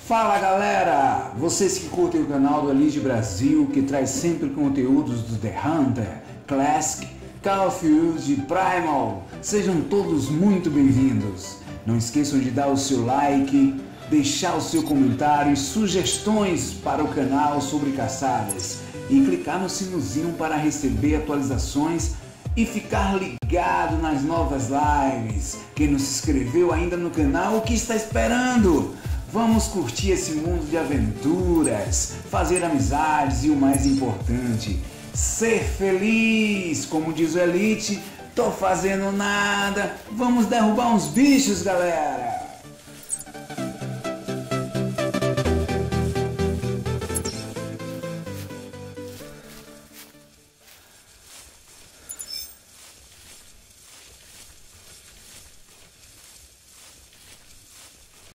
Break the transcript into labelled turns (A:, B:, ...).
A: Fala galera, vocês que curtem o canal do Elite Brasil, que traz sempre conteúdos do The Hunter, Classic, Call of Duty, Primal, sejam todos muito bem-vindos. Não esqueçam de dar o seu like, deixar o seu comentário e sugestões para o canal sobre caçadas e clicar no sinozinho para receber atualizações e ficar ligado nas novas lives. Quem não se inscreveu ainda no canal, o que está esperando? Vamos curtir esse mundo de aventuras, fazer amizades e o mais importante, ser feliz. Como diz o Elite, tô fazendo nada, vamos derrubar uns bichos, galera!